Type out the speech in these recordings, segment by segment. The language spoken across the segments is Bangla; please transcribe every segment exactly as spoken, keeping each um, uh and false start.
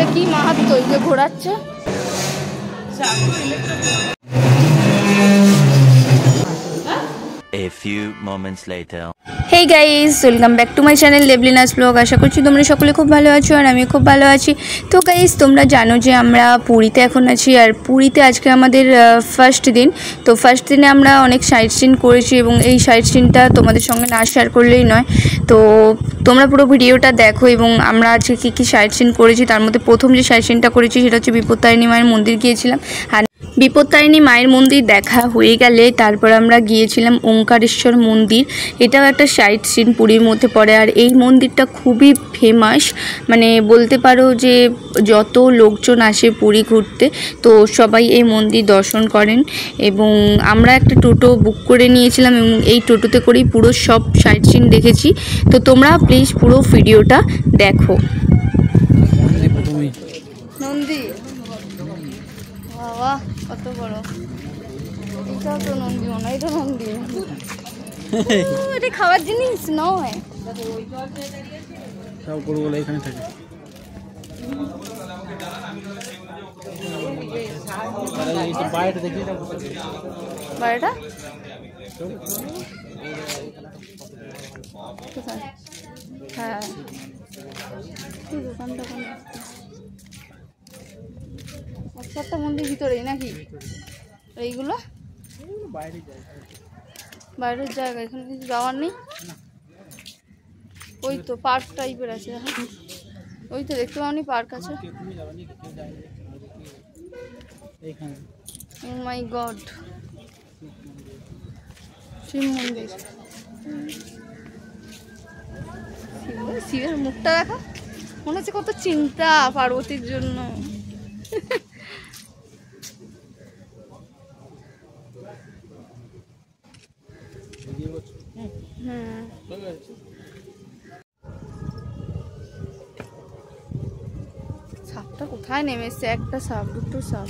কি মাহাত্ম যে ঘোরাচ্ছে। A few moments later. Hey guys, welcome back to my channel লেভলিনাস ব্লগ। আশা করছি তোমরা সকলে খুব ভালো আছো আর আমি খুব ভালো আছি। তো গাইস, তোমরা জানো যে আমরা পুরীতে এখন আছি আর পুরীতে আজকে আমাদের ফার্স্ট দিন। তো ফার্স্ট দিনে আমরা অনেক সাইট সিন করেছি এবং এই সাইট সিনটা তোমাদের সঙ্গে না শেয়ার করলেই নয়। তো তোমরা পুরো ভিডিওটা দেখো এবং আমরা আজকে কী কী সাইট সিন করেছি তার মধ্যে প্রথম যে সাইট সিনটা করেছি সেটা হচ্ছে বিপত্তারিণী মায়ের মন্দির গিয়েছিলাম। আর বিপত্তারিণী মায়ের মন্দির দেখা হয়ে গেলে তারপর আমরা গিয়েছিলাম ওঙ্কারেশ্বর মন্দির। এটাও একটা সাইট সিন পুরীর মধ্যে পড়ে আর এই মন্দিরটা খুবই ফেমাস, মানে বলতে পারো যে যত লোকজন আসে পুরী ঘুরতে তো সবাই এই মন্দির দর্শন করেন। এবং আমরা একটা টোটো বুক করে নিয়েছিলাম এবং এই টোটোতে করেই পুরো সব সাইট সিন দেখেছি। তো তোমরা প্লিজ পুরো ভিডিওটা দেখো। নন্দী বাবা কত বড়, এটাও তো নন্দী মনে হয়, এটা নন্দী এটা খাওয়ার জিনিস নয়। সব গরুগুলো এখানে থাকে। বাইরে দেখি বাইরেটা হ্যাঁ দোকানটা একটা মন্দির ভিতরেই নাকি এইগুলো বাইরের জায়গা, এখানে কিছু যাওয়ার নেই। ওই তো পার্ক টাইপের আছে, ওই তো দেখতে পাওনি পার্ক আছে। ও মাই গড, শিব মন্দির। শিবের মুখটা দেখা মনে হচ্ছে কত চিন্তা পার্বতীর জন্য। হুম সাপটা কোথায় নেমেছে? একটা সাপ, দুটো সাপ।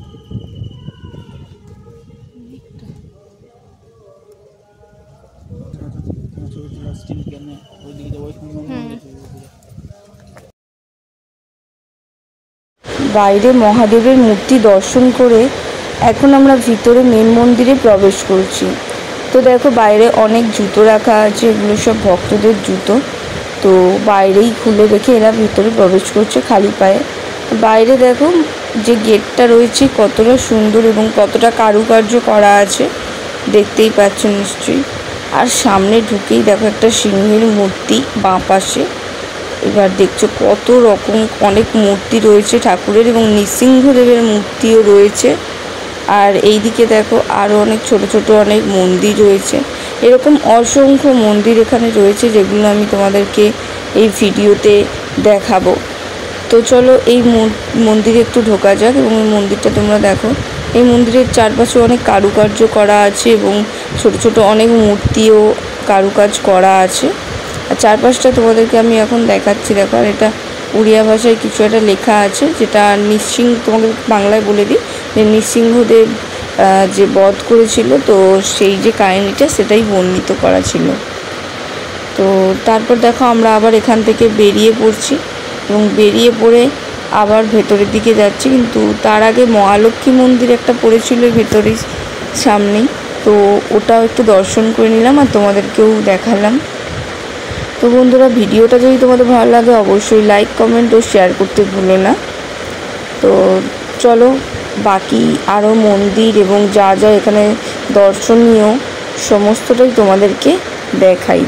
বাইরে মহাদেবের মূর্তি দর্শন করে এখন আমরা ভিতরে মেন মন্দিরে প্রবেশ করছি। তো দেখো বাইরে অনেক জুতো রাখা আছে, এগুলো সব ভক্তদের জুতো। তো বাইরেই খুলে রেখে এরা ভিতরে প্রবেশ করছে খালি পায়ে। বাইরে দেখো যে গেটটা রয়েছে কতটা সুন্দর এবং কতটা কারুকার্য করা আছে দেখতেই পাচ্ছ নিশ্চয়ই। আর সামনে ঢুকেই দেখো একটা সিংহের মূর্তি বাঁ পাশে। এবার দেখছো কত রকম অনেক মূর্তি রয়েছে ঠাকুরের এবং নৃসিংহদেবের মূর্তিও রয়েছে। আর এই দিকে দেখো আরও অনেক ছোট ছোট অনেক মন্দির রয়েছে। এরকম অসংখ্য মন্দির এখানে রয়েছে যেগুলো আমি তোমাদেরকে এই ভিডিওতে দেখাবো। তো চলো এই মন্দিরে একটু ঢোকা যাক এবং এই মন্দিরটা তোমরা দেখো। এই মন্দিরের চারপাশে অনেক কারুকার্য করা আছে এবং ছোট ছোট অনেক মূর্তিও কারুকাজ করা আছে। আর চারপাশটা তোমাদেরকে আমি এখন দেখাচ্ছি। দেখো আর এটা উড়িয়া ভাষায় কিছু একটা লেখা আছে, যেটা নৃসিংহ, তোমাকে বাংলায় বলে দিই যে নৃসিংহদেব যে বধ করেছিল তো সেই যে কাহিনীটা সেটাই বর্ণিত করা ছিল। তো তারপর দেখো আমরা আবার এখান থেকে বেরিয়ে পড়ছি এবং বেরিয়ে পড়ে আবার ভেতরের দিকে যাচ্ছি। কিন্তু তার আগে মহালক্ষ্মী মন্দির একটা পড়েছিল ভেতরের সামনেই, তো ওটাও একটু দর্শন করে নিলাম আর তোমাদেরকেও দেখালাম। তো বন্ধুরা, ভিডিওটা যদি তোমাদের ভালো লাগে অবশ্যই লাইক কমেন্ট ও শেয়ার করতে ভুলো না। তো চলো বাকি আরও মন্দির এবং যা যা এখানে দর্শনীয় সমস্তটাই তোমাদেরকে দেখাই।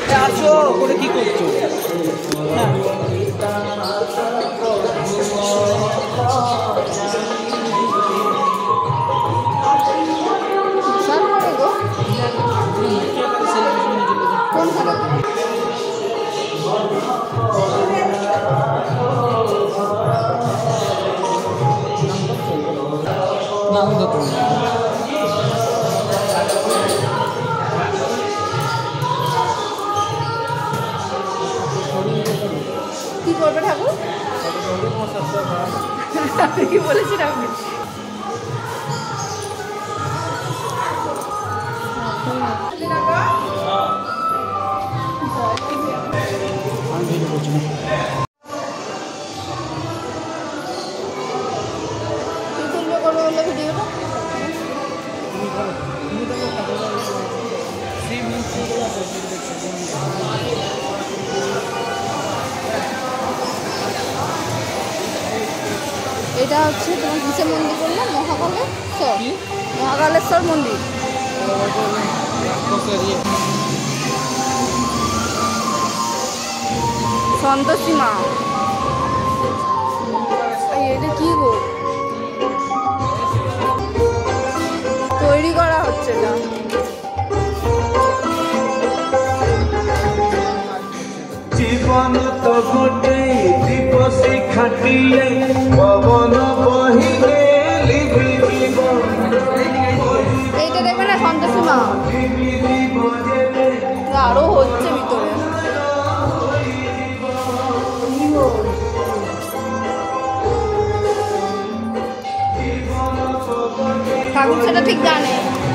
কি করবে ঠাকুর? কি বলেছি ঠাকুর? করলো ভিডিওটা? এটা হচ্ছে তোমার কিসের মন্দির বললাম? মহাকালেশ্বর। মহাকালেশ্বর মন্দির। সন্তোষী মা। এটা কি গো? তৈরি করা হচ্ছে এটা। জীবন তো গোটে দিবসী খাটিয়ে পবন বহিলে লিভি জীবন। এইটা দেখবে না সন্তোষী মা। আরো হচ্ছে ভিতরে। ঠাকুর সেটা ঠিক জানে।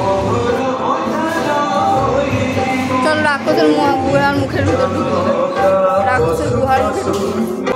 চল রাক্ষসের গুহার মুখের ভিতর ঢুকবো। রাক্ষসের গুহার মুখে ঢুকবো।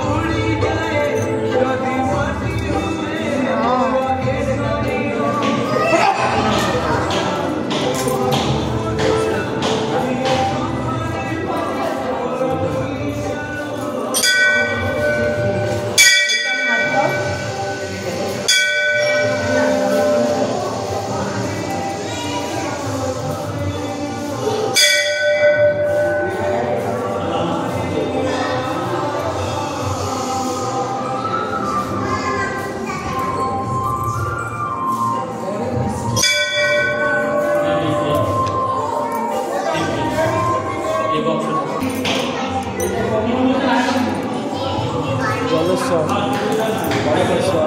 জলেশ্বর, বালকেশ্বর,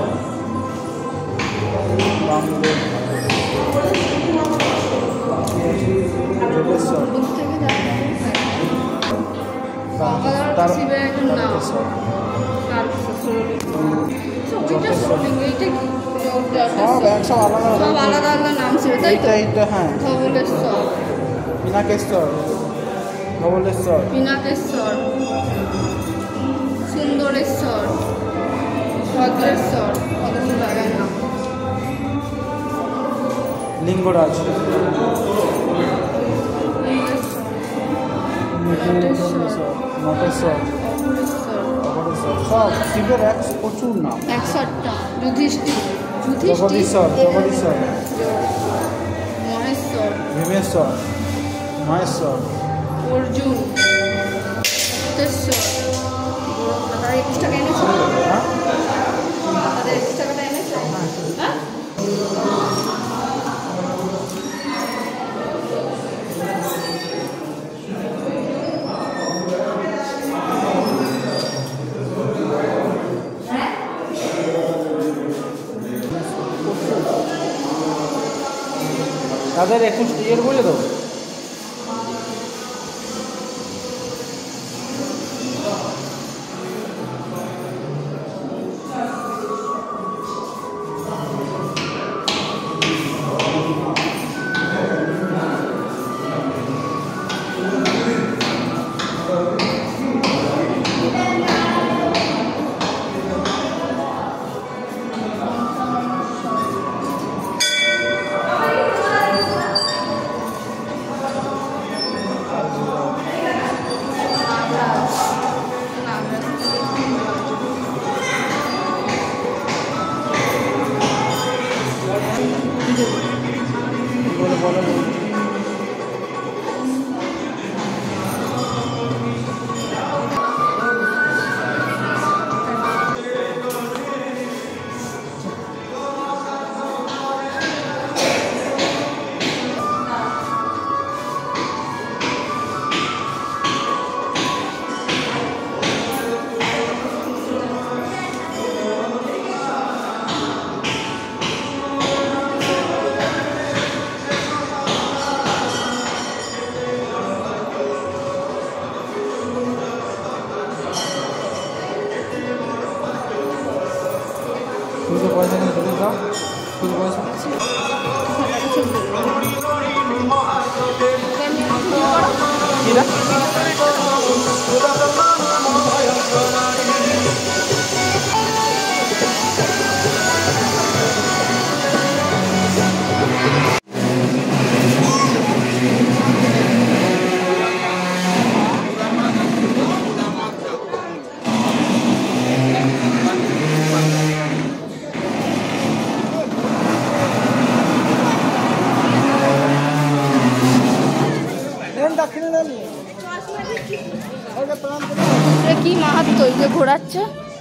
বামদেব, যোগেশ্বর, সব একসব আলাদা সব আলাদা আলাদা নাম ছিল তাই তো? এইটা এইটা হ্যাঁ ধবলেশ্বর, পিনাকেশ্বর, ধবলেশ্বর, পিনাকেশ্বর, সুন্দরেশ্বর, ভদ্রেশ্বর, কত জায়গার নাম। লিঙ্গরাজ, নটেশ্বর, অপরেশ্বর, সব শিবের এক প্রচুর নাম। একষট্টা। যুধিষ্ঠির, জগদীশ্বর, জগদীশ্বর, মহেশ্বর, ভীমেশ্বর, মহেশ্বর, অর্জুন, গুপ্তেশ্বর। তাদের একুশ টাকা এনেছো? হ্যাঁ তাদের একুশ টাকাটা এনেছো? হ্যাঁ। তাদের একুশ ইয়ের বলে তো বলে বলে শুধু পয়সা নিয়ে চলে যাও শুধু পয়সা কিরা হচ্ছে?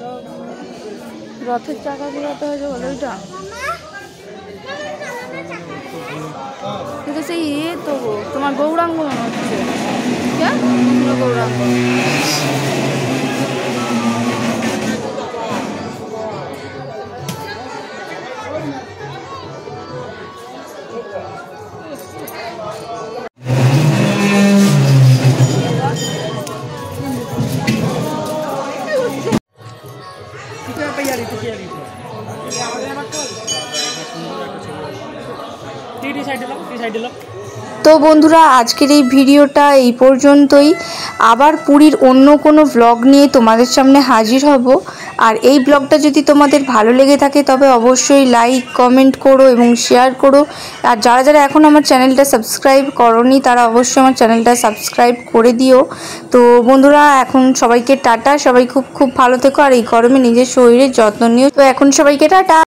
রথের চাকা ঘোরাতে হয়েছে বলে ওইটা? কিন্তু সেই ইয়ে তো তোমার গৌরাঙ্গ মনে হচ্ছে। গৌরাঙ্গ তো বন্ধুরা, আজকের এই ভিডিওটা এই পর্যন্তই। আবার পুরীর অন্য কোনো ব্লগ নিয়ে তোমাদের সামনে হাজির হব। আর এই ব্লগটা যদি তোমাদের ভালো লেগে থাকে তবে অবশ্যই লাইক কমেন্ট করো এবং শেয়ার করো। আর যারা যারা এখন আমার চ্যানেলটা সাবস্ক্রাইব করোনি তারা অবশ্যই আমার চ্যানেলটা সাবস্ক্রাইব করে দিও। তো বন্ধুরা, এখন সবাইকে টাটা। সবাই খুব খুব ভালো থেকো আর এই গরমে নিজের শরীরের যত্ন নিও। তো এখন সবাইকে টাটা।